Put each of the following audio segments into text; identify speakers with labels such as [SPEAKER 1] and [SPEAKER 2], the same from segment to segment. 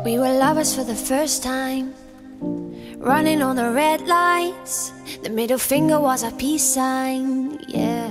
[SPEAKER 1] We were lovers for the first time, running on the red lights. The middle finger was our peace sign, yeah.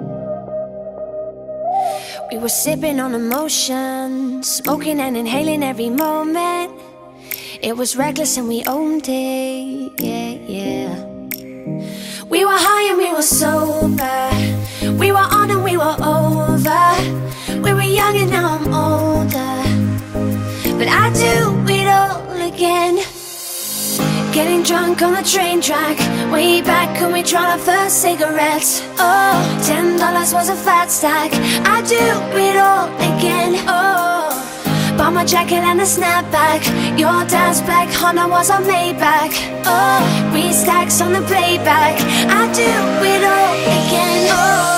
[SPEAKER 1] We were sipping on emotion, smoking and inhaling every moment. It was reckless and we owned it, yeah, yeah. We were high and we were sober, we were on and we were over. We were young and now I'm older, but I do it all again. Getting drunk on the train track, way back when we tried our first cigarettes. Oh, $10 was a fat stack. I do it all again. Oh, bought my jacket and a snapback. Your dad's black Honda was a Maybach. Oh, 3 stacks on the playback. I do it all again. Oh.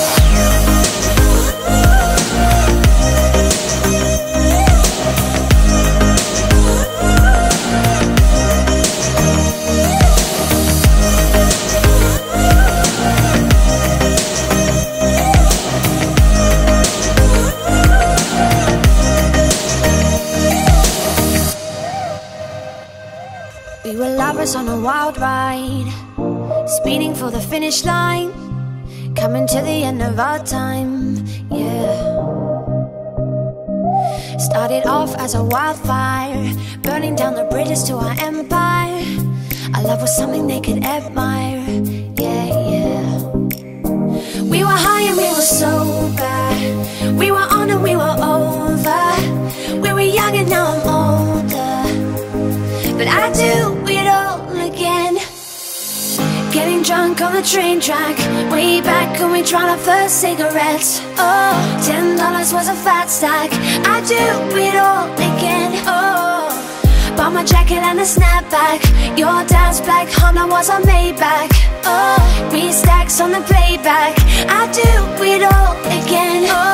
[SPEAKER 1] We were lovers on a wild ride, speeding for the finish line, coming to the end of our time, yeah. Started off as a wildfire, burning down the bridges to our empire. Our love was something they could admire, yeah, yeah. We were high and we were sober, we were on and we were over. We were young and now I'm older, but I do it all again. Getting drunk on the train track, way back when we tried our first cigarettes. Oh, $10 was a fat stack. I do it all again. Oh, bought my jacket and a snapback. Your dad's black Honda was a Maybach. Oh, 3 stacks on the playback. I do it all again. Oh.